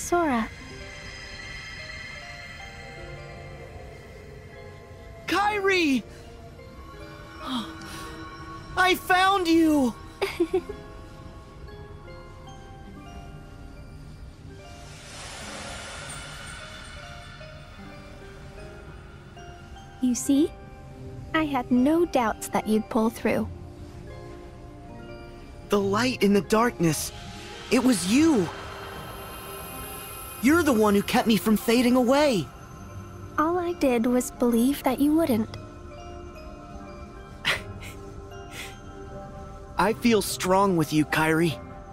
Sora. Kairi! I found you! You see? I had no doubts that you'd pull through. The light in the darkness. It was you! You're the one who kept me from fading away! All I did was believe that you wouldn't. I feel strong with you, Kairi.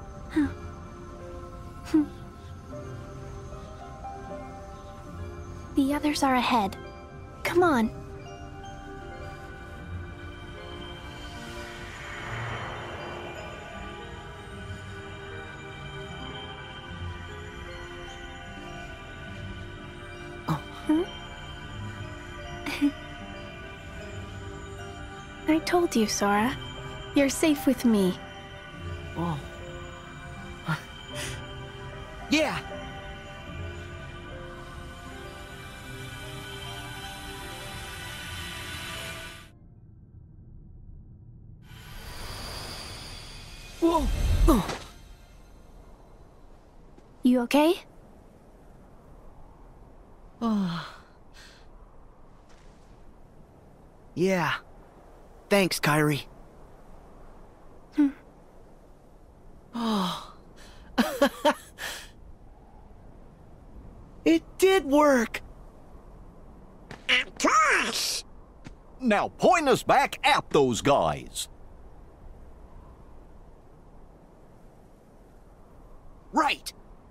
The others are ahead. Come on. I told you, Sora. You're safe with me. Oh. Yeah! Whoa! Oh. You okay? Oh. Yeah. Thanks, Kairi. Oh. It did work! Of course! Now point us back at those guys. Right!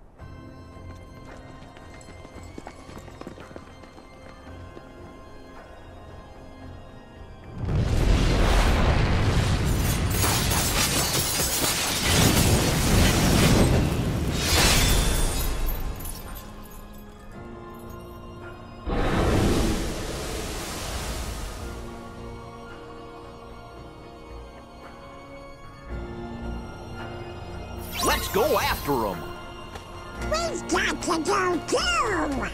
Let's go after them. We've got to go too!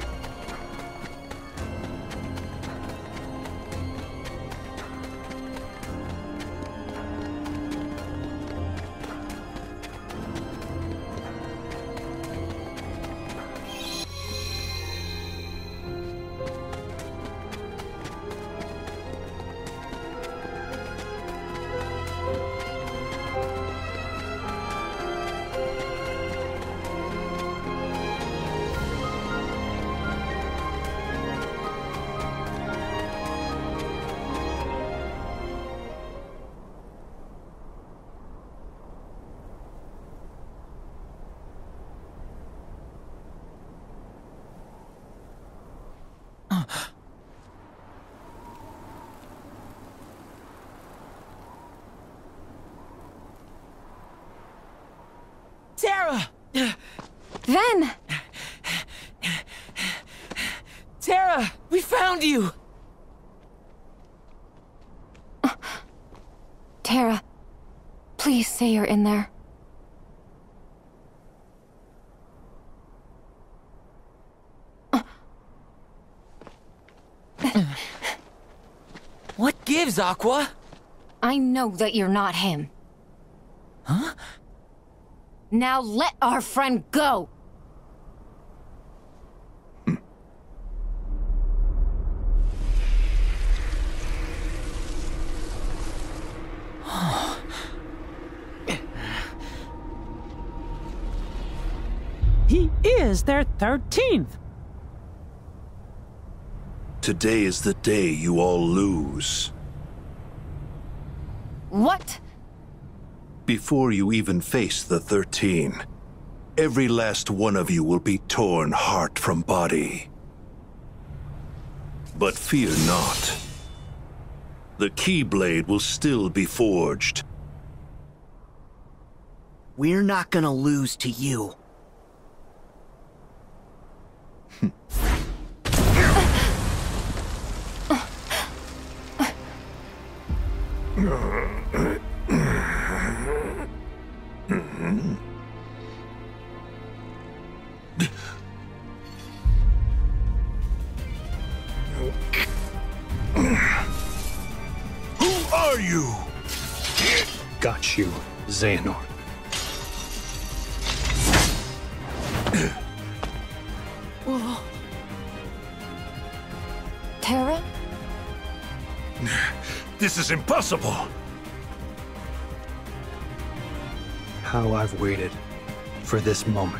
Tara! Ven! Tara! We found you! Tara, please say you're in there. What gives, Aqua? I know that you're not him. Huh? Now let our friend go! He is their 13th. Today is the day you all lose. What? Before you even face the 13, every last one of you will be torn heart from body. But fear not. The Keyblade will still be forged. We're not gonna lose to you. get you, Xehanort. Terra? This is impossible! How I've waited for this moment.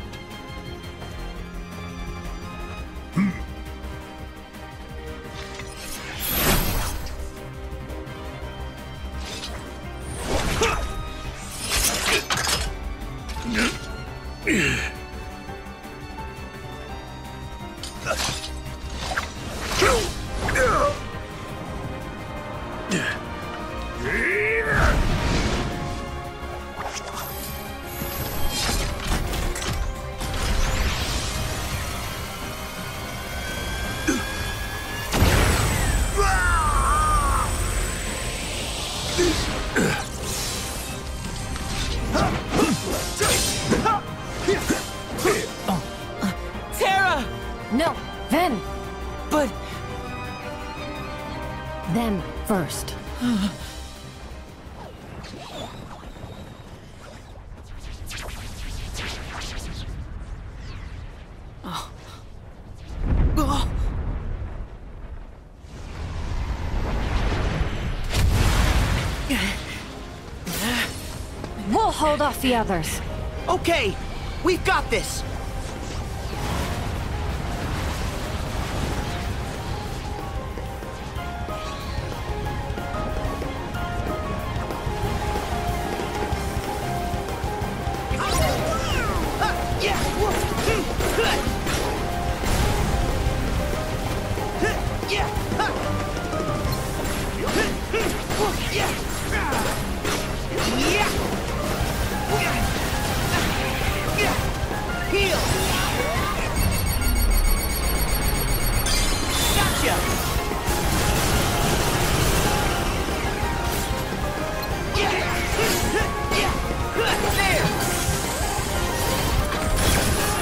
Terra! No, Ven! But Them first. We'll hold off the others. Okay, we've got this. Heal! Gotcha! There!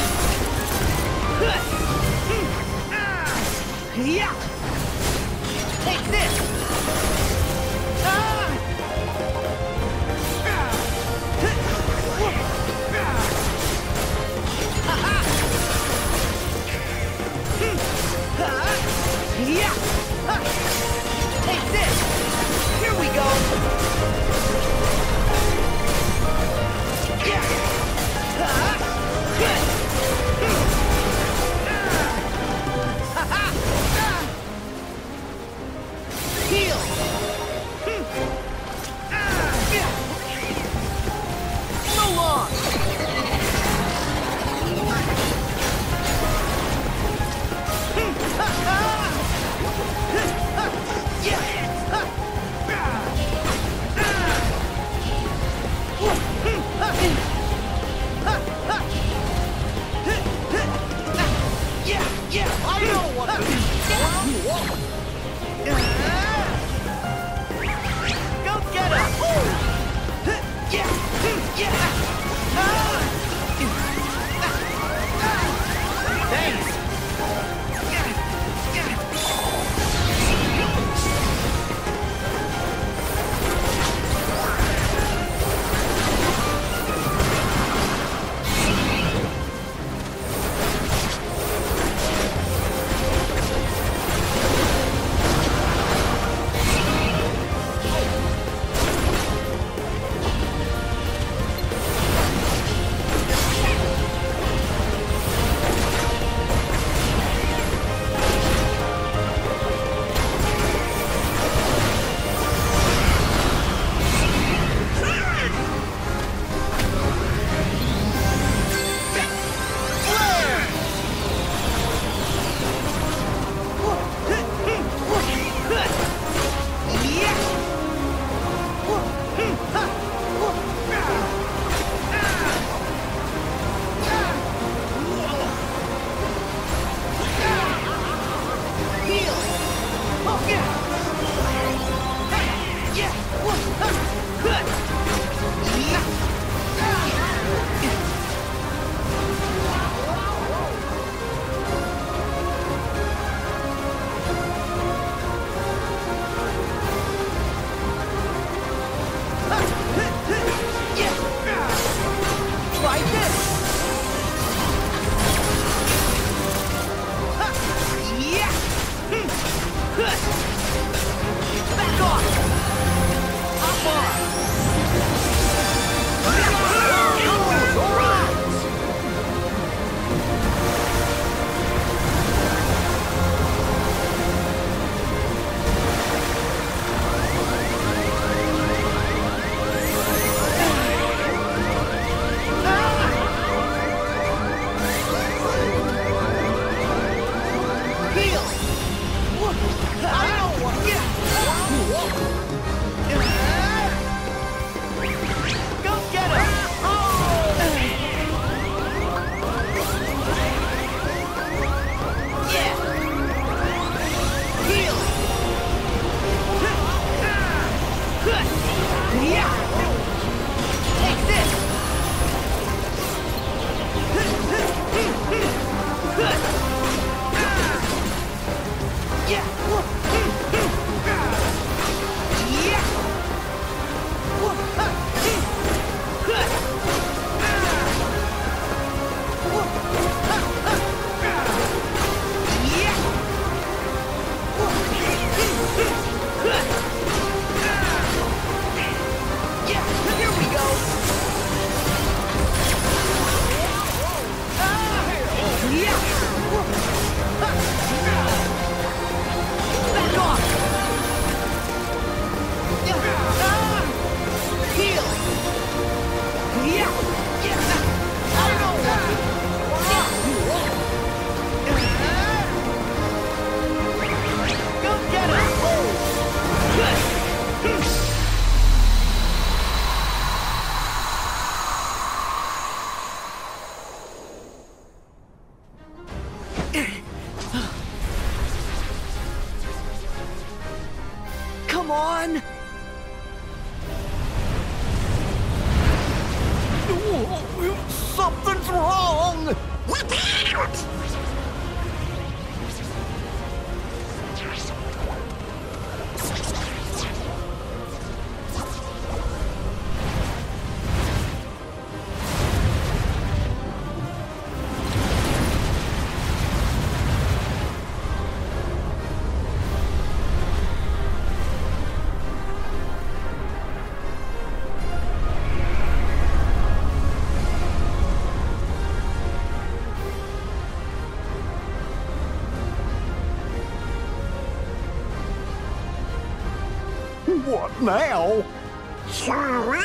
now. Sora?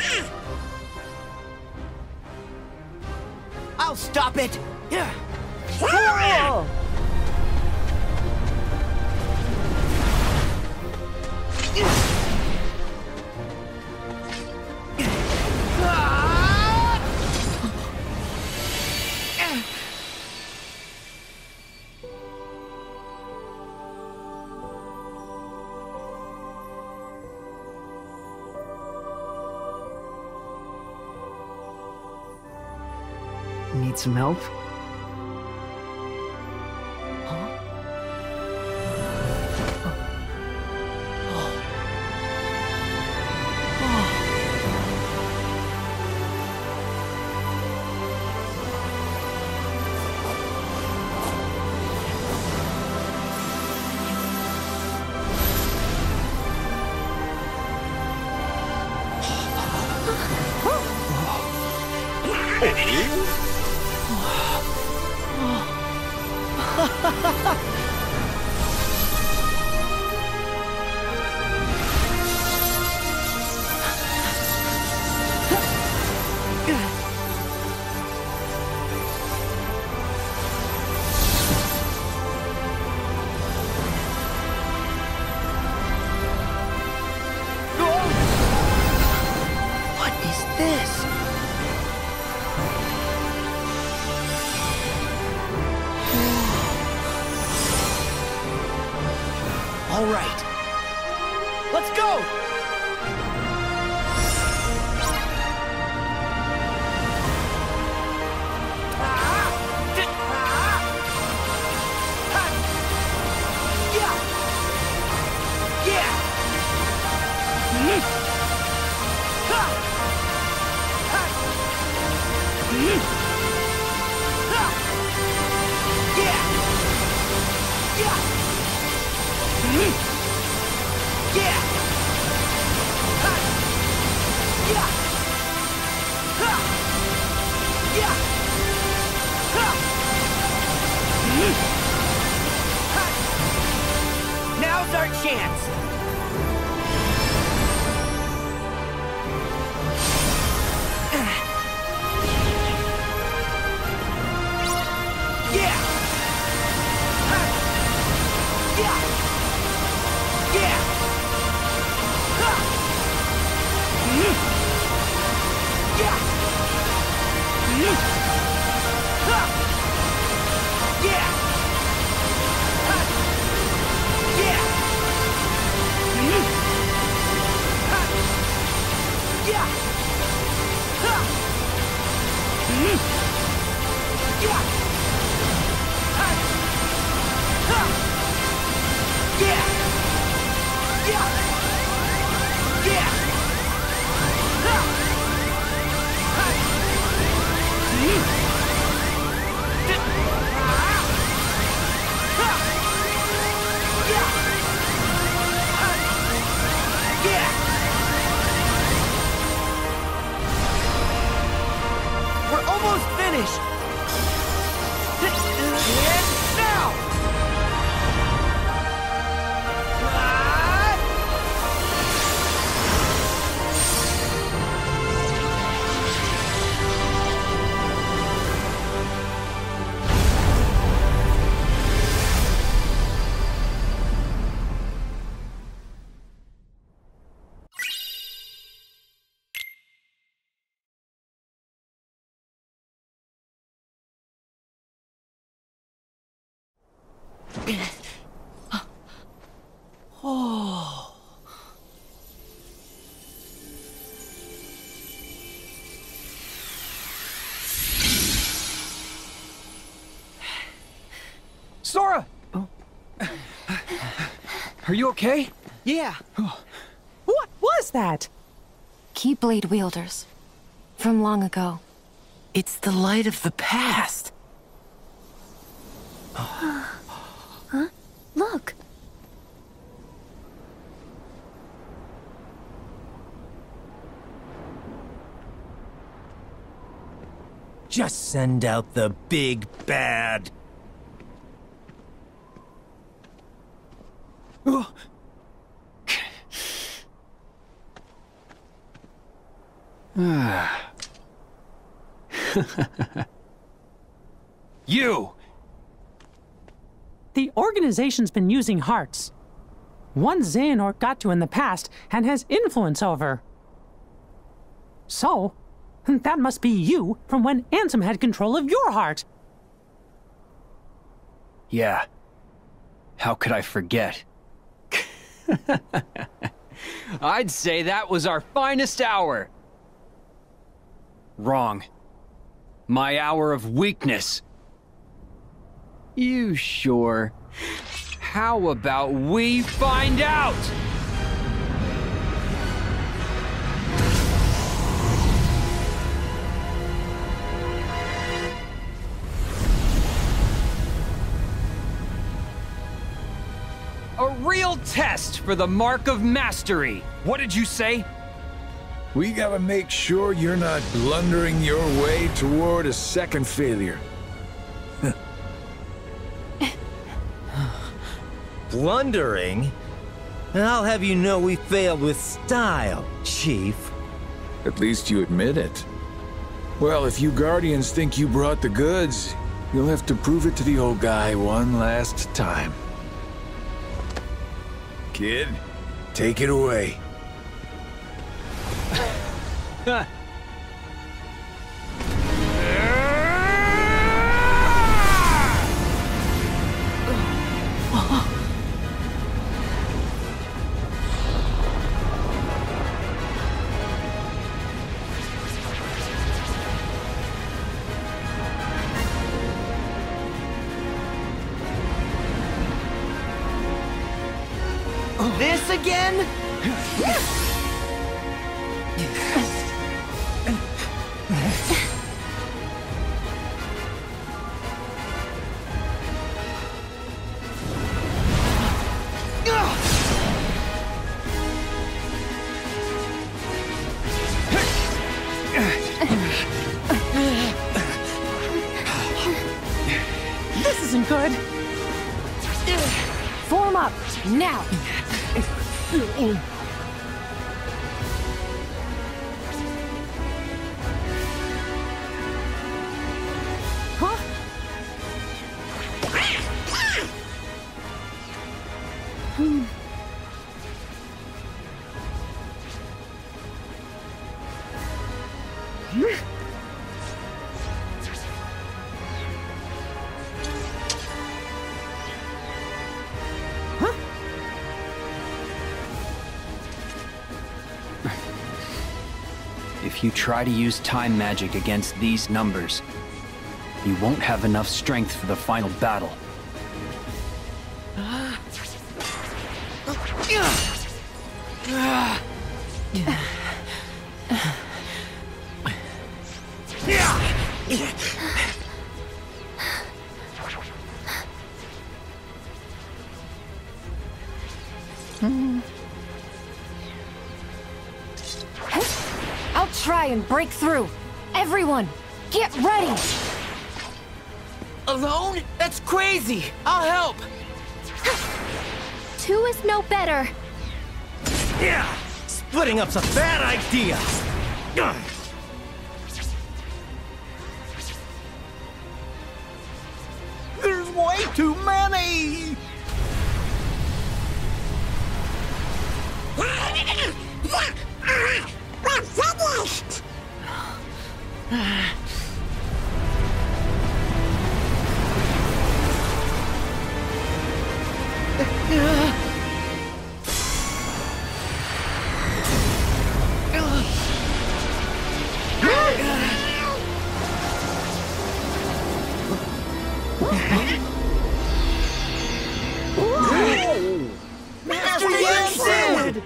I'll stop it! Sora! Need some help? What is this? All right. Let's go! Now's our chance! We're almost finished! And now! Oh. Sora! Oh. Are you okay? Yeah. What was that? Keyblade wielders. From long ago. It's the light of the past. Huh? Look. Just send out the big bad. You! The organization's been using hearts. One Xehanort got to in the past and has influence over. So, that must be you from when Ansem had control of your heart. Yeah. How could I forget? I'd say that was our finest hour. Wrong. My hour of weakness. You sure? How about we find out? A real test for the mark of mastery. What did you say? We gotta make sure you're not blundering your way toward a second failure. Blundering? I'll have you know we failed with style, Chief. At least you admit it. Well, if you Guardians think you brought the goods, you'll have to prove it to the old guy one last time. Kid, take it away. This again? This isn't good. Form up, now! Huh? If you try to use time magic against these numbers, you won't have enough strength for the final battle. I'll try and break through. Everyone, get ready! Alone? That's crazy! I'll help! Two is no better. Yeah! Splitting up's a bad idea! There's way too many! We're finished! Master Yansen!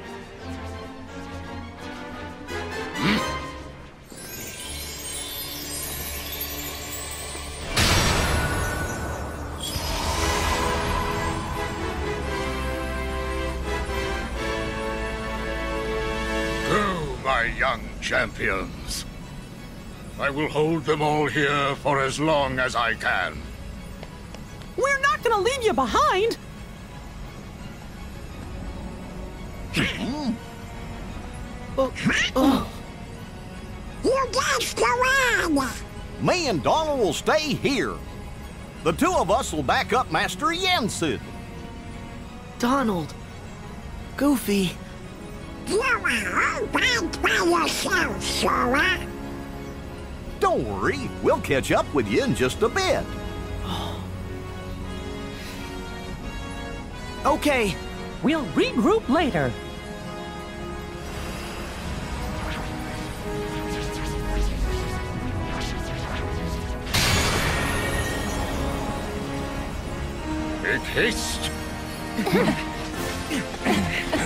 Go, my young champions. I will hold them all here for as long as I can. We're not gonna leave you behind! You just go on! Me and Donald will stay here. The two of us will back up Master Jensen. Donald. Goofy. You are all bad by yourself, Sora. Don't worry, we'll catch up with you in just a bit. Okay. We'll regroup later. Make haste!